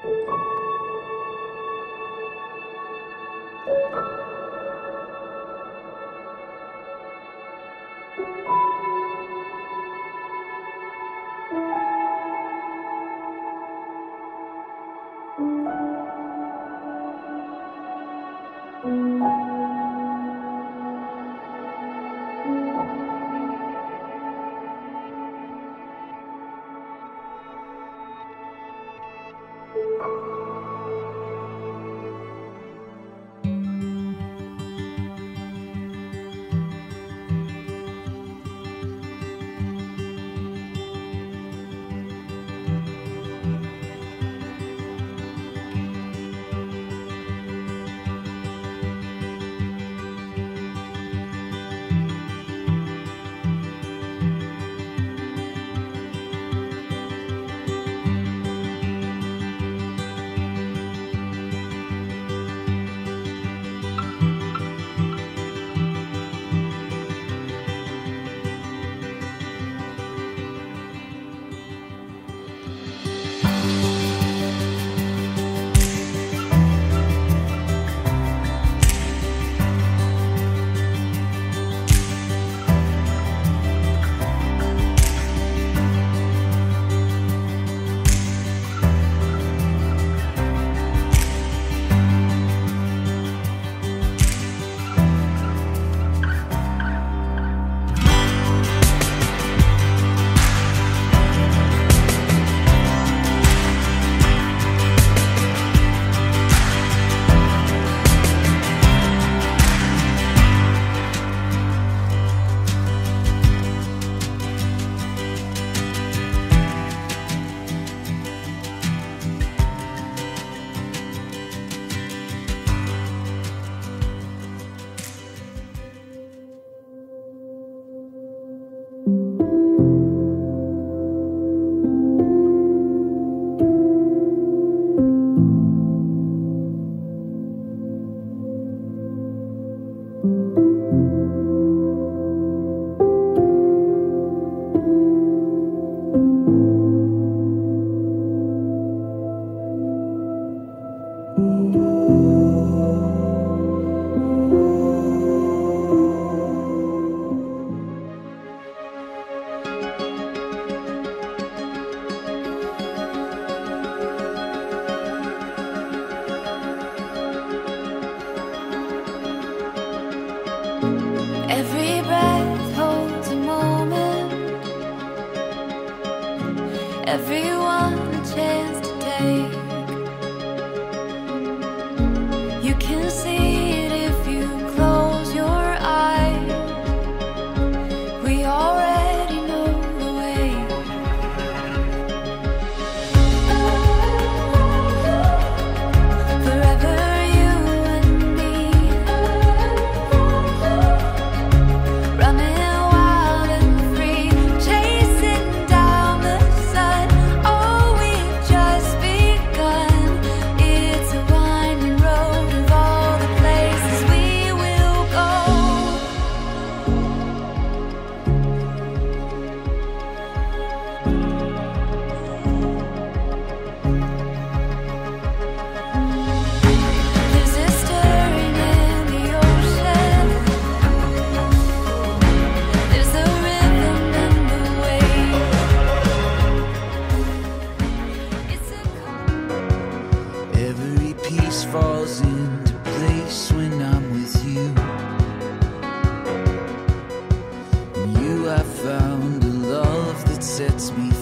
Every breath holds a moment, everyone a chance to take. You can see it if you close your eyes. We already know the way. Forever you and me, running wild and free, chasing down the sun. Oh, we've just begun. It's a winding road of all the places we will go. There's a stirring in the ocean. There's a rhythm in the wave. It's a Every piece falls into place when I'm with you. In you I found a love that sets me